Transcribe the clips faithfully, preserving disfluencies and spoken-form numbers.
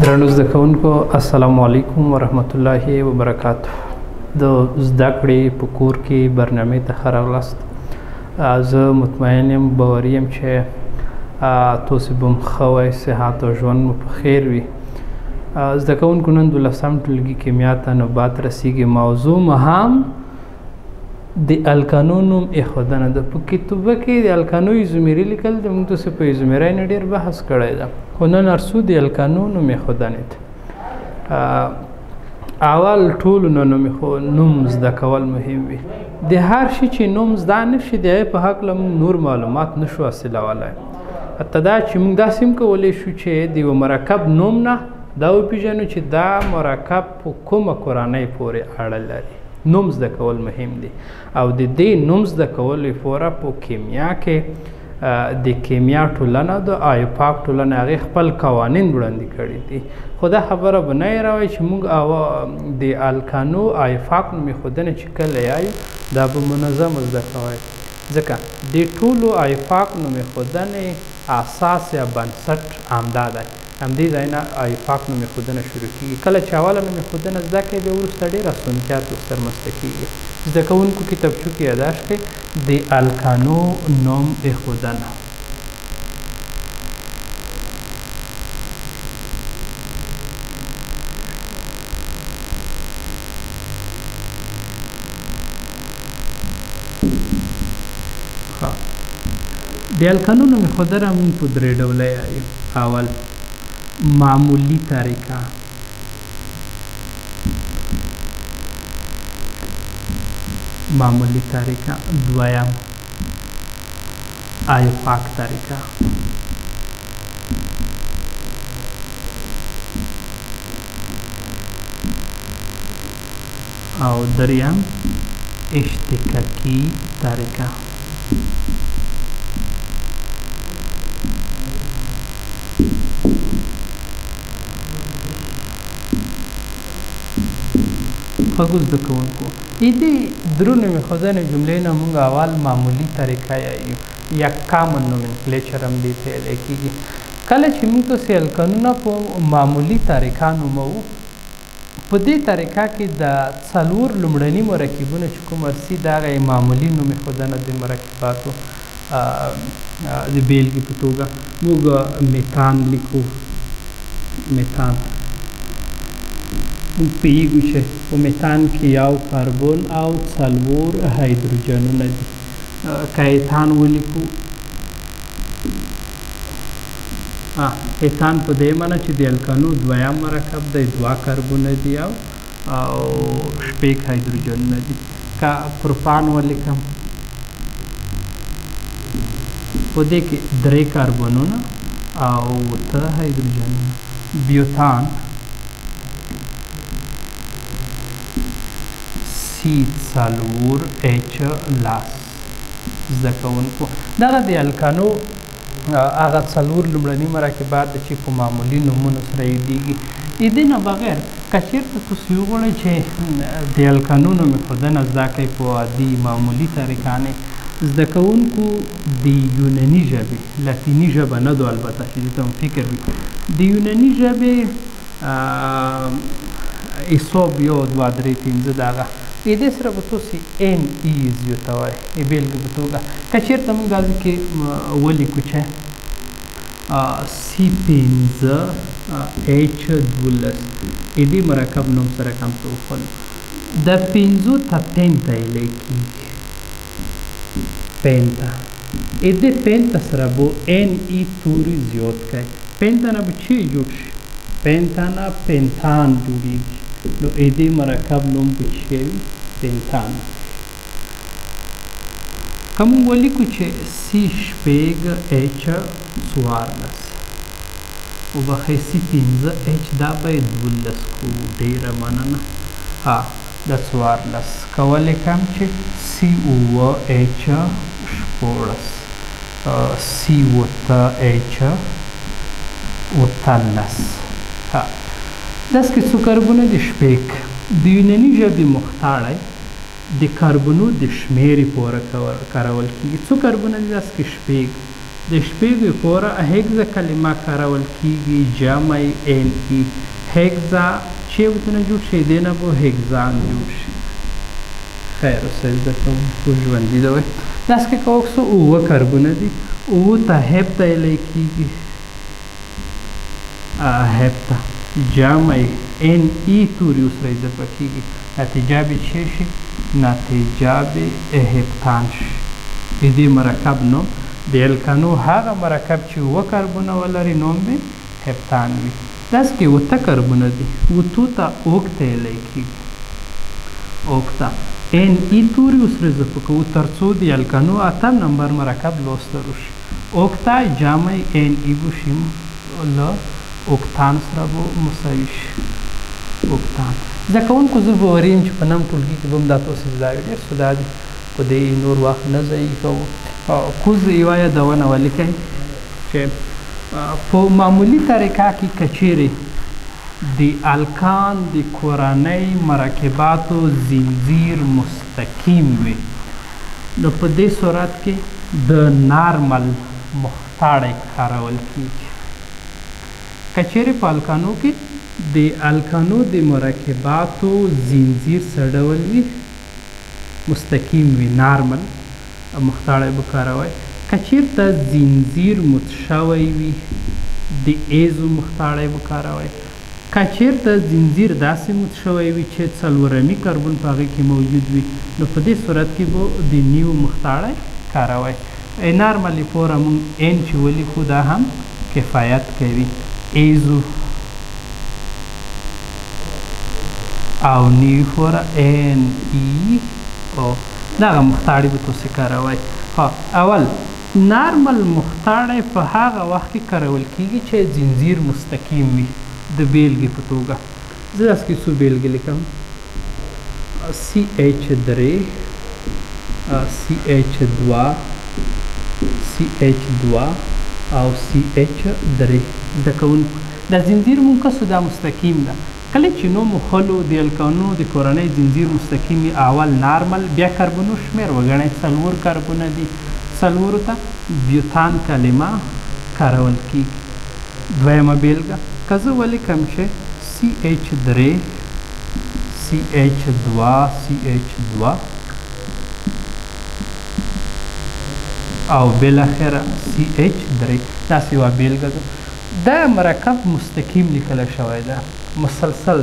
درنو زده کوونکو السلام علیکم ورحمت الله وبرکاته. د زده کړې په کور کې برنامې ته ښه راغلاست. زه مطمئن یم باوري یم چې تاسو به م ښه وئ، صحت او ژوند مو په خیر وي. زده کوونکو نن دوولسم ټولګي کیمیا ته نوبت رسیږي. موضوع مو هم د الکانو نوم ایښودنه ده. په کتابه کې د الکانو ایزومري لیکل د موږ تاسو په ایزومرۍ نه ډېر بحث کړی ده، خو نن ارسو د الکانو نوم ایښودنې ته. اول ټولو نه نوم زده کول مهم وي. د هر شي چې نوم زده نه شي د هغې په هکله موږ نور معلومات نه شو حاصلولی. حتی دا چې موږ داسې هم کولی شو چې د یوه مرکب نوم نه دا وپېژنو چې دا مرکب په کومه کورنۍ پورې اړه لري. نوم زده کول مهم دی او د دې نوم زده کولو لپاره په کیمیا کې د کیمیا ټولنه د آیپاک ټولنه هغې خپل قوانین وړاندې کړي دي. خو دا خبره به نه هېروئ چې موږ د الکانو آیپاک نوم ایښودنې چې کله یایو دا به منظمه زده کوئ، ځکه د ټولو آیپاک نوم ایښودنې اساس یا بنسټ همدا دی. همدې ځای نه آیپاک نوم ایښودنه شروع کېږي. کله چې اوله نوم ایښودنه زده کړئ بیا وروسته ډېر اسانتیا ترې رامنځته کېږي. زده کوونکو کتابچو کې یاداشت کړئ د الکانو نوم ایښودنه. د الکانو نوم ایښودنه موږ په درې ډوله یایو. اول معمولی طریقه، معمولی طریقه. دویم آیپاک طریقه. او دریم اشتکاکی طریقه. خوږو زده کوونکو د دې درو نوم ایښودنې جملې نه موږ اول معمولي طریقه یایو یا کامن نومنکلیچر هم دې ته ویلی کېږي. کله چې موږ تاسې الکانونه په معمولي طریقه نوموو، په دې طریقه کې د څلور لومړني مرکبونه چې کوم ارسي د هغه معمولي نوم ایښودنه د مرکباتو د بیلګې په توګه موږ میتان لیکو. میتان موږ پوهېږو چې په میتان کې یو کاربن او څلور هایدروجنونه دي. که ایتان ولیکو، ایتان په دې معنی چې د الکانو دویم مرکب دی، دوه کاربونه دي او شپږ هایدروجنونه دي. که پروپان ولیکم، په دې کې درې کاربنونه او اوته هایدروجنونه. بیوتان سی څلور ایچ لاس. زده کوونکو دغه د الکانو هغه څلور لومړني مرکبات دي چې په معمولي نومونو سره یادېږي. د دې نه بغیر که چېرته تاسو وغواړئ چې د الکانو نوم ایښودنه زده کړئ په عادي معمولي طریقانې، زده کوونکو د یوناني ژبې، لاتیني ژبه نه ده البته چې دې ته هم فکر وي، د یوناني ژبې حساب یو دوه درې پنځه دغه د دې سره به تاسې ان ای زیاتوئ. د بېلګې په توګه که چېرته موږ دلته کې ولیکو چې سی پنځه ایچ دوولس د دې مرکب نوم سره کم څه وښولو، د پنځو ته پینته ویلی کېږي. پینته د دې پینته سره به ان ای توري زیات کړئ. پینته نه به چی جوړ شي؟ پینته نه پینتان جوړېږي. نو د دې مرکب نوم به څه وي؟ پینتان. که موږ ولیکو چې سی شپږ ایچ څوارلس، وبخښئ سی پنځه ایچ دا به یې دولس کړو. ډېره مننه. ها د څوارلس که ولیکم چې سی اووه ایچ شپاړس، سی اوته ایچ اتلس. ها داسې کې څو کاربونه دي؟ شپږ. د یوناني ژبې مختاړی د کاربونو د شمیرې پورې کارول کېږي. څو کاربونه دي؟ داسې کې شپږ. د شپږو پوره هیګزا کلمه کارول کیږي جمع ان ای هیګزا چې ورته جوړ شي دی نه به هیګزان جوړ شي. خیر اوسه زده کوونکو ژوندي ده وایي داسې که کوکسو اووه کاربونه دي اووه ته هپته ویلی کیږي هپته جمع ان ای توري اوسره اضافه کیږي نتیجه به چی شي نتیجه به هپتان شي. د دې مرکب نوم د الکانو هغه مرکب چې اووه کاربونه ولري نوم به هپتان وي. داسې کې اوته کاربونه دي اوتو ته اوکته ویلی کیږي اوکته ان ای توري اوسره اضافه کوو تر څو د الکانو اتم نمبر مرکب لوسته وشي. اوکتا جمع ان ای بشي له اوکتان سره به مساوي شي اوکتان. زده کوونکو زه به واریم چې په نم ټولګي کې به هم دا تاسې زده وي ډېر څه دا دي خو د نور وخت نه ضایع کوو. کوز یوه یادونه ولیکئ چې په معمولي طریقه کې که چیرې د الکان د کورنۍ مرکباتو زنځیر مستقیم وي نو په دې صورت کې د نارمل مختاړی کارول کیږي. که چیرې په الکانو کې د الکانو د مرکباتو زنځیر څه ډول وي مستقیم وي نارمل مختاړی به کاروئ. که چیرته زنځیر مت شوی وي د ایزو مختاړی به کاروئ. که چیرته زنځیر داسې مت شوی وي چې څلورمي کاربن په هغې کې موجود وي نو په دې صورت کې به د نیو مختاړی کاروئ. نارملي پوره مونږ این چې ولیکو دا هم کفایت کوي. ایزو او نیو پوره این ای او دغه مختاړي به تاسې کاروئ. اول نارمل مختاړی په هغه وخت کې کارول کیږي چې زنځیر مستقیم وي. د بیلګې په توګه زه داسې کې څو بیلګې لیکم سی ایچ درې سی ایچ دوه سی ایچ دوه او سی ایچ درې. زده کوونکو دا زنځیر مونږ کسو دا مستقیم ده. کله چې نوم خلو د الکانو د کورنۍ زنځیر مستقیم وي اول نارمل بیا کاربونو شمېر وګڼئ څلور کاربونه دي څلورو ته بیوتان کلمه کارول کیږي. دویمه بیلګه که زه ولیکم چې سی ایچ درې سی ایچ دوه سی ایچ دوه او بالاخره سی ایچ درې داسې یوه بیلګه ده. دا مرکب مستقیم لیکلی شوی ده مسلسل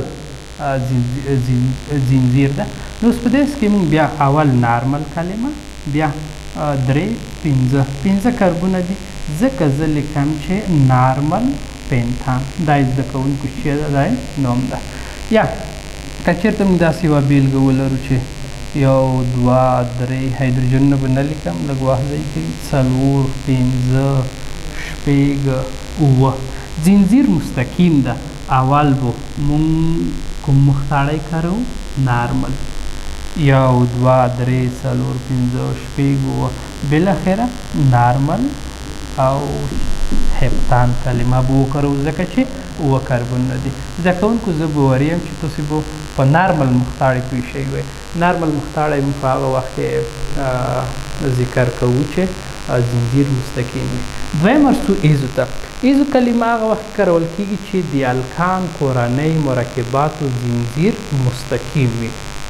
زنځیر ده. نو اوس په دې کې موږ بیا اول نارمل کلمه بیا درې پنځه پنځه کاربونه دي ځکه زه لیکم چې نارمل پینتان دا زده کوونکو چې ده دا نوم ده. یا که چېرته موږ داسې یوه بیلګه ولرو چې یو دوه درې هایدروجنونه به نه لیکم لږ وخت ضایع کوي څلور پنځه شپږ اووه زنځیر مستقیم ده. اول به مونږ کوم مختاړی کاروو نارمل یو دوه درې څلور پنځه شپږ اووه بالاخره نارمل او هپتان کلمه به وکاروو ځکه چې اووه کاربنونه دي. زده کوونکو زه به وریم چې تاسې به په نارمل مختاړی پوه شوي وئ. نارمل مختاړی موږ په هغه وخت کې ذکر کوو چې زنځیر مستقیم وي. دویم ورسو ایزو ته ایزو کلمه هغه وخت کارول کیږي چې د الکان کورنۍ مرکباتو زنځیر مستقیم وي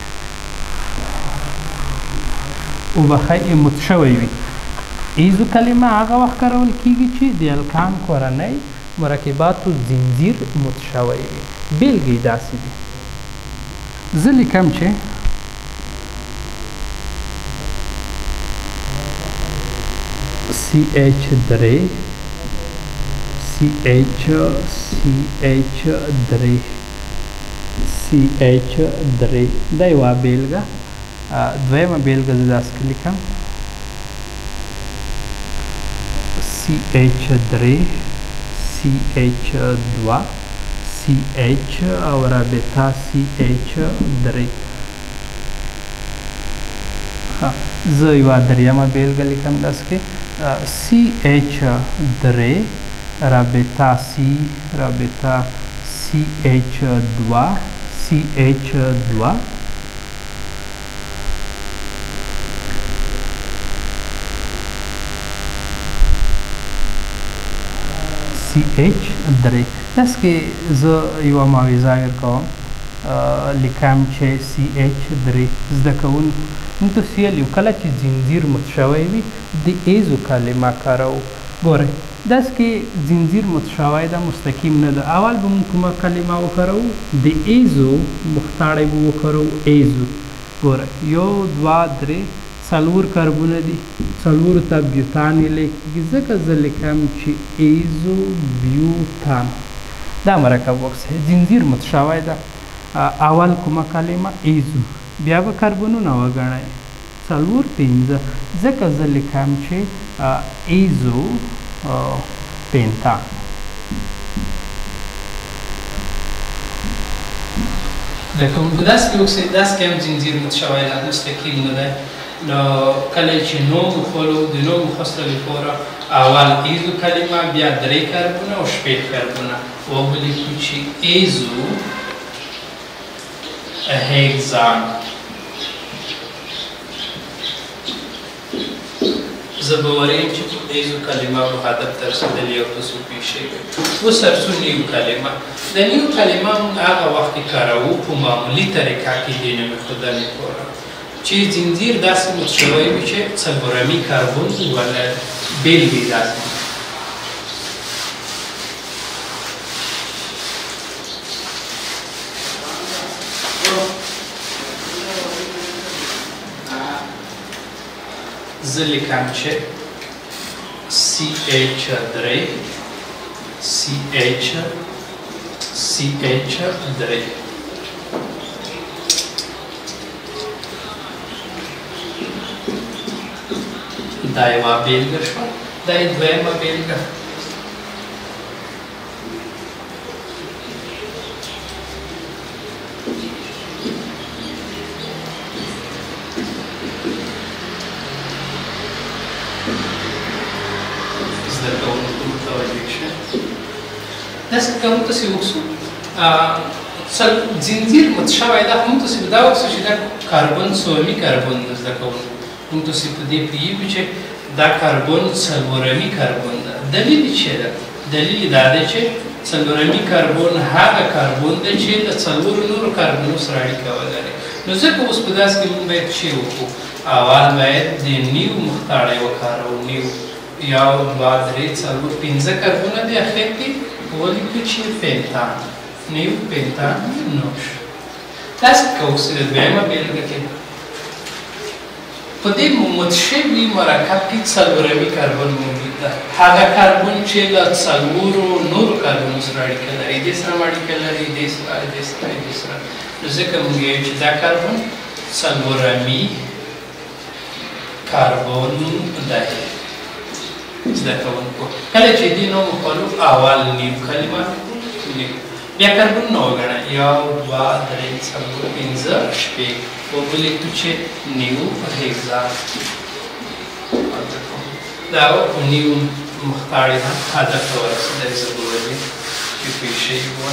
وبخښئ مت شوی وي. ایزو کلمه هغه وخت کارول کیږي چې د الکان کورنۍ مرکباتو زنځیر مت شوی وي. بیلګې یې داسې دي زه لیکم چې سی ایچ درې سی ایچ سی ایچ درې سی ایچ درې دا یوه بیلګه. دویمه بیلګه زه داسې لیکم سی ایچ درې سی ایچ دوه سی ایچ او رابطه سی ایچ درې. زه یوه دریمه بیلګه لیکم داسې کې سی ایچ درې رابطه سی رابطه سی ایچ دوه سی ایچ دوه سی ایچ درې. داسې کې زه یوه معاوضه ورکوم، لیکم چې سی ایچ درې. زده کوونکو موږ تاسو ویلي کله چې زنځیر متشوی وي د ایزو کلمه کاروو. ګورئ داسې کې زنځیر متشوی ده، مستقیم نه ده. اول به موږ کومه کلمه وکاروو؟ د ایزو مختاړی به وکاروو، ایزو. ګورئ یو دوه درې څلور کاربونه دي، څلورو ته بیوتان ویلی کېږي، ځکه زه لیکم چې ایزو بیوتان. دا مرکب وکسئ، زنځیر متشوی ده. اول کومه کلمه؟ ایزو. بیا به کاربونونه وګڼئ، څلور پنځه، ځکه زه لیکم چې ایزو پینتان. زده کوونکو داسې کې وکسئ، داسې کې هم زنځیر متشوی ده، مستقیم نه دی. نو کله چې نوم وخولو د نوم وخوستلو لپاره اول ایزو کلمه، بیا درې کاربونه او شپږ کاربونه ولیکو چې ایزو هیگزان. زه به ورایم چې ایزو کلمه به هدف ته رسېدلې او تاسو پوه شوي. اوس ارڅو نیو کلمه. د نیو کلمه موږ هغه وخت کې کاروو په معمولي طریقه کې د نوم ایښودنې لپاره چې زنځیر داسې متشوی وي چې څلورمي کاربون ولري. بېلګې داسې زه لیکم چې سی ایچ درې، سی ایچ، سی ایچ درې. دا یوه بېلګه شوه، دا یې دویمه بېلګه. زده کوونکو متوجه شئ. داسې که موږ تاسې وکړو زنځیر متشوی ده، موږ تاسې به دا وکړو چې دا کاربن څومي کاربن ده. زده کوونکو موږ تاسې په دې پوهېږو چې دا کاربن څلورمي کاربن ده. دلیل یې څه ده؟ دلیل یې دا دی چې څلورمي کاربن هغه کاربن دی چې له څلورو نورو کاربنو سره اړیکه ولري. نو ځکه اوس په داسې کې موږ باید څه وکړو؟ اول باید د نیو مختاړی وکاروو. نیو یو دوه درې څلور پنځه کاربونه دي، اخر کې ولیکو چې پنتان. نیو پنتان نوش. داسې که اوس د دویمه بېلګه کې په دې متشوي مرکب کې څلورمي کاربن موجود ده. هغه کاربن چې له څلورو نورو کاربنو سره اړیکه لري، دې سره هم اړیکه لري، دې سره دې سره دې سره. نو ځکه موږ وایو چې دا کاربن څلورمي کاربن دی. زده کوونکو کله چې دې نوم وکړو اول نیو کلمه نیو، بیا کاربنونه وګڼئ، یو دوه درې څلور پنځه شپږ، ولیکو چې نیو هیګزان. دا په نیو مختاړی ده، هدف ته ورسېدلې. زه به ویلې چې پوه شوي وه.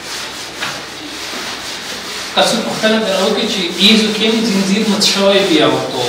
که څوک پوښتنه درنه وکړي چې ایزو کې هم زنځیر متشوی وي او په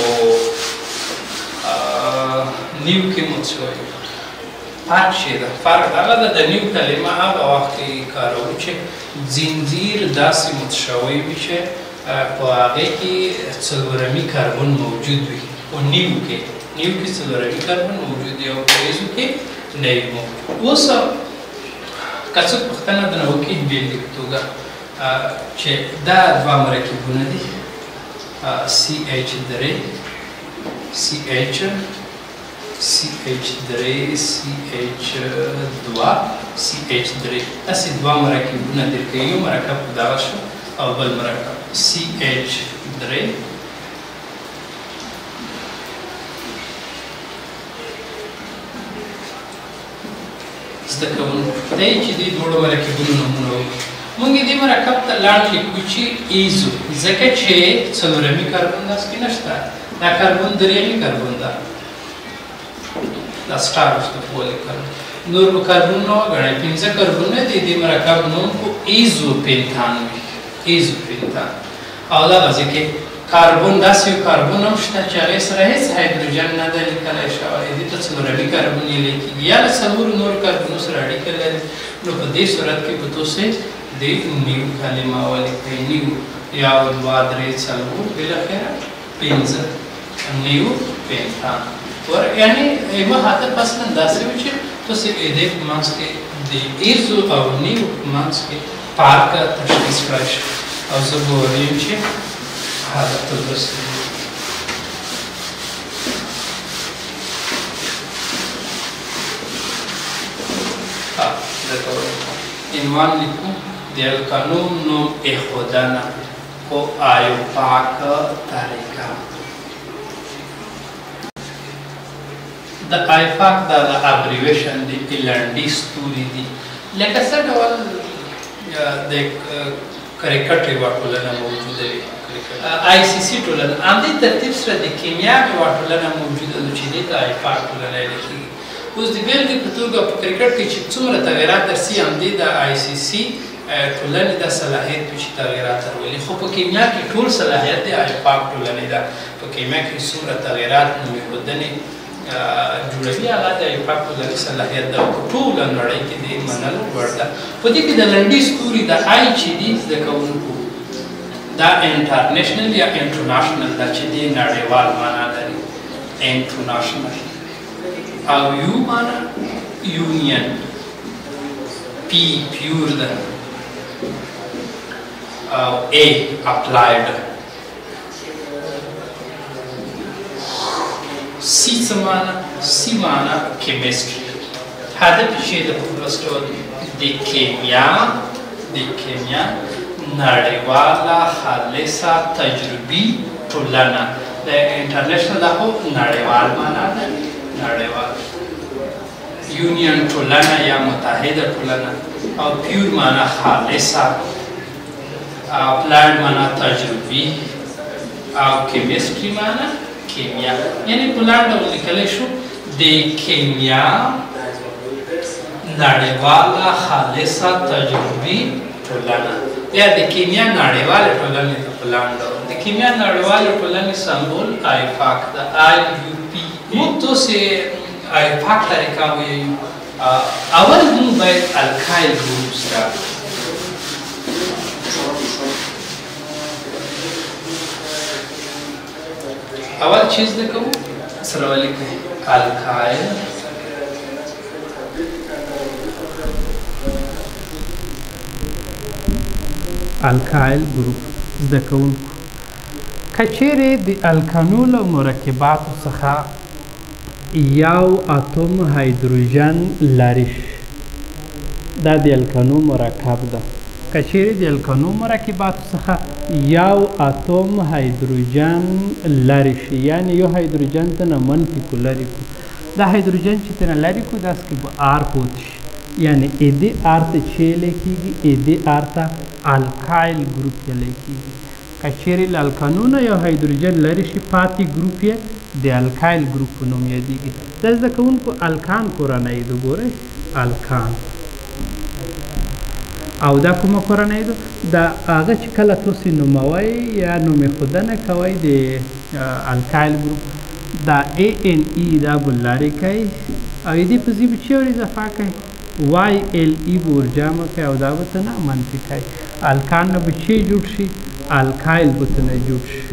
نیو کې متشوی وي، فرق شی ده؟ فرق هغه ده د نیو کلمه هغه وخت کې کاروو چې زنځیر داسې متشوی وي چې په هغې کې څلورمي کاربن موجود وي. په نیو کې نیو کې څلورمي کاربن موجود وي او په ایزو کې نه وي موجود. اوس که څوک پوښتنه درنه وکړي بېلګې په توګه چې دا دوه مرکبونه دي، سی ایچ درې، سی ایچ، سی ایچ درې، سی ایچ دوه، سی ایچ درې. داسې دوه مرکبونه دي. که یو مرکب په دغه شو او بل مرکب سی ایچ درې، زده کوونکو دی چې دې دواړو مرکبونو نومونه وکړو. موږ دې مرکب ته لاړ لیکو چې ایزو، ځکه چې څلورمي کاربن داسې کې نشته. دا کاربن درېیمي کاربن ده، دا سټار ورته ولیکل. نور به کاربنونه وګڼئ، پنځه کاربنونه دي. دې مرکب نوم خو ایزو پنتان وي، ایزو پنتان. او دغسې کې کاربن داسې یو کاربن هم شته چې هغې سره هېڅ هایدروجن نه ده لیکلی شوی دې ته څلورني کاربن یې لیکېږي یا له څلورو نورو کاربنو سره اړیکه لري نو په دې صورت کې به تاسې د نیو کلمه ولیکئ نیو یو دوه درې څلور بالاخره پنځه نیو پنځه یعنې یوه هدف اصلا داسې و چې تاسې د دې په منځ کې د ایرزو او نیو په منځ کې فرق تشخیص کړی شي او زه به ووایم چې هدف ته ورسېږي عنوان لیکو د القانون نوم ایښودنه په آیوپاکه طریقه د آیوپاک دا د ابریویشن دی لنډیز توري دي لکه څه ډول د کرکټ یوه ټولنه موجوده وي آی سی سی ټولنه همدې ترتیب سره د کیمیا یوه ټولنه موجوده ده چې دې ته آیوپاک ټولنه ویل کېږي اوس د بېلګې په توګه په کرکټ کې چې څومره تغیرات درسي همدې د آی سی سی ټولنې دا صلاحیت وي چې تغیرات راولي خو په کیمیا کې ټول صلاحیت د آیوپاک ټولنې ده په کیمیا کې څومره تغیرات نومېښودنې جوړوي هغه د آیوپاک ټولنې صلاحیت ده په ټوله نړۍ کې د منلو وړ ده په دې کې د لنډیز توري د آی چې دي زده کوونکو دا انټرنیشنل یا انټرناشنل ده چې دې نړیوال معنا لري انټرناشنل او یو معنا یونین پی پیور ده او ای اپلایډ سی څه معنا سی معنا کیمستري هدف چې د پروستو د کیمیا د کیمیا نړیواله خالصه تجربي ټولنه د انټرنیشنل دا خو نړیوال معنا ده نړیوال یونین ټولنه یا متحده ټولنه او پیور معنا خالصه اپلایډ معنا تجربي او کیمستري معنا کیمیا یعنی په لاندې ډول لیکلی شو د کیمیا نړیواله خالصه تجربي ټولنه یا د کیمیا نړیواله ټولنې ته په لاندې ډول د کیمیا نړیواله ټولنې سمبول آیوپاک ده آی یو پی موږ تاسې آیوپاک طریقه ویو اول موږ باید الکایل ګروپ سره اول چیز ده کوو سره ولیکئ الکایل الکایل ګروپ زده کوونکو که چیرې د الکانولو مرکباتو څخه یو اتوم هایدروجن لري دا د الکانو مرکب ده که چیرې د الکانو مرکباتو څخه یو اتوم هایدروجن لري شي یعنې یو هایدروجن ته نه منفي کو لرې کو دا هایدروجن چې ته نه لرې کو داسې کې به آر پوت شي یعنې ایدې آر ته چې لیکېږي ایدې آر ته الکایل ګروپ یې لیکېږي که چیرې له الکانو نه یو هایدروجن لرې شي پاتې ګروپ یې د الکایل ګروپ په نوم یادېږي د زده کوونکو الکان کورنۍ ده ګورئ الکان او دا کومه کورنۍ ده دا هغه چې کله تاسې نوموئ یا نومېښودنه کوئ د الکایل ګروپ دا ای ان ای دا به لرې کوئ او دې په ځای به چې ور اضافه کوئ واي ال ای به ور جمع کوئ او دا به ته نه منفي کوئ الکان نه به چې جوړ شي الکایل به ته نه جوړ شي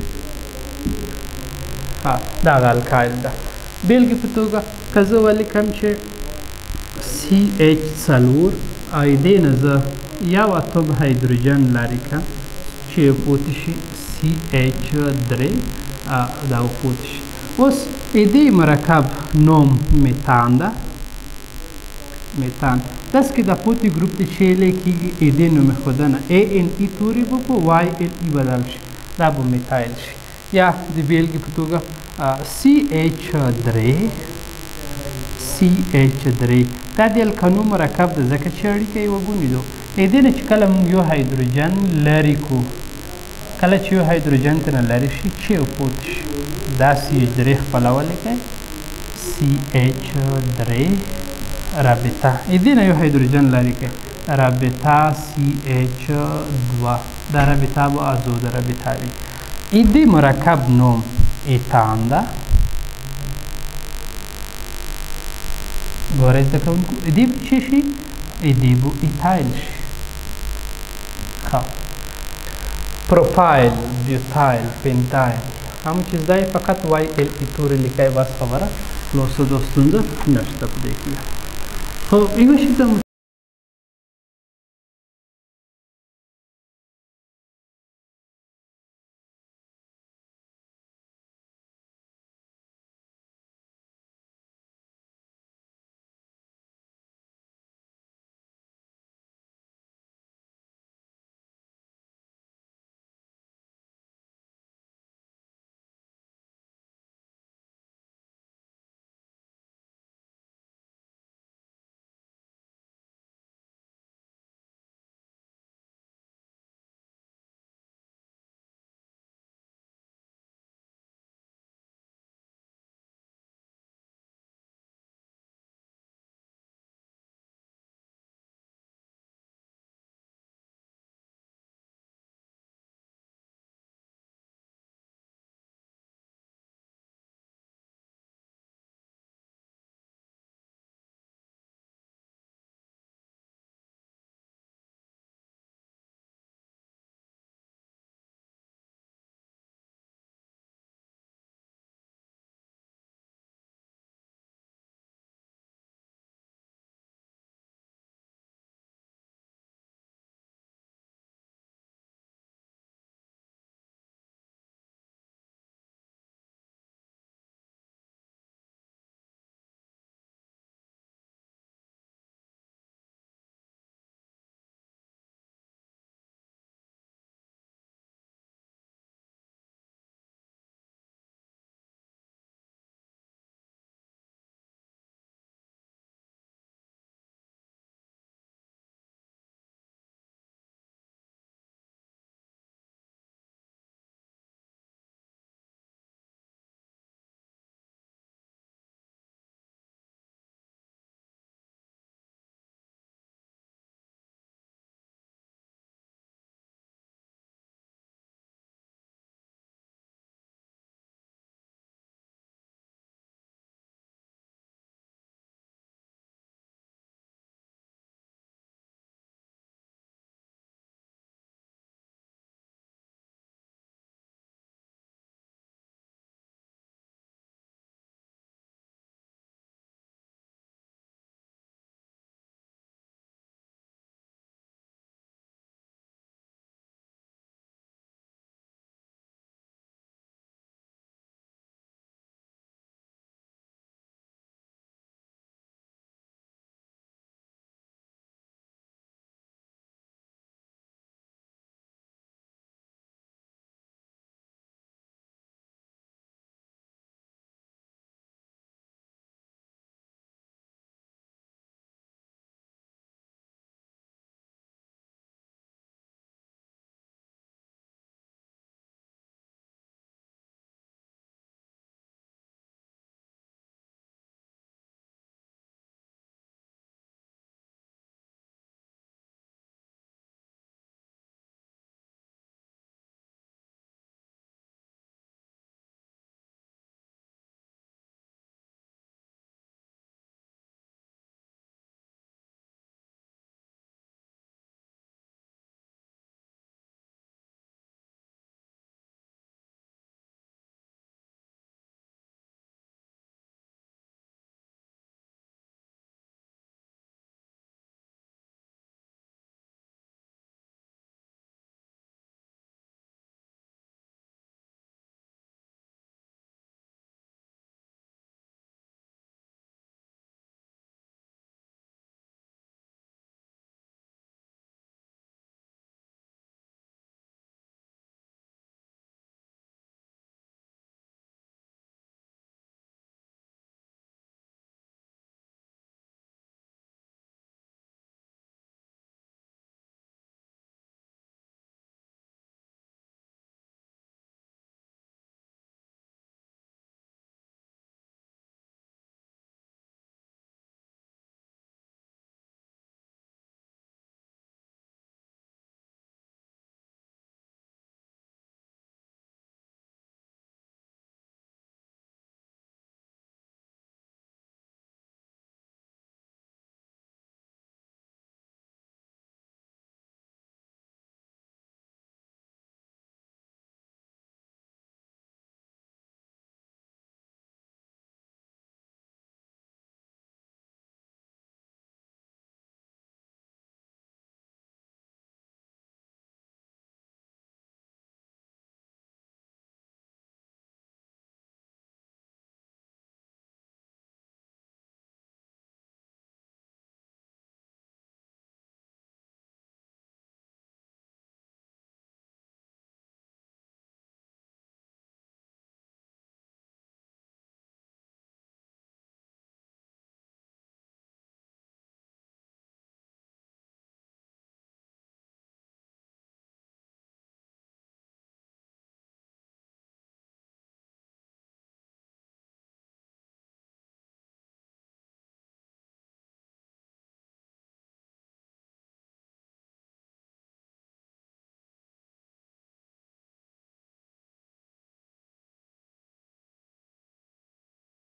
ها دا هغه الکایل ده بېلګې په توګه که زه ولیکم چې سی ایچ څلور او دې نه زه یو اتوم هایدروجن لرې کړم چې پوتې شي سی ایچ درې دا پوتې شي اوس دې مرکب نوم میتان ده میتان داسې کې د پوتې ګروپ ته چې لیکېږي دې نومېښودنه ای ان ای توري به په واي ال ای بدل شي دا به میتایل شي یا د بېلګې په توګه سی ایچ درې سی ایچ درې دا د الکانو مرکب ده ځکه چې اړیکه یې وګونیدو دې نه چې کله موږ یو هایدروجن لرې کړو کله چې یو هایدروجن ته نه لرې شي چې پوت شي دا سی ایچ درې خپله ولیکئ سی ایچ درې رابطه دې نه یو هایدروجن لرې کړئ رابطه سی ایچ دوه دا رابطه به ازوده رابطه وي ایدی مرکب نوم ایتان ده. ګورئ زده کوونکو ایدی به څه شي؟ ایدی به ایتایل شي. ښه پروپایل، بیوتایل، پینتایل همون چیز ده فقط وای ال ای تورې لیکئ بس خبره نور څه ستونزه نشته په دې کې. خو یوه شي ته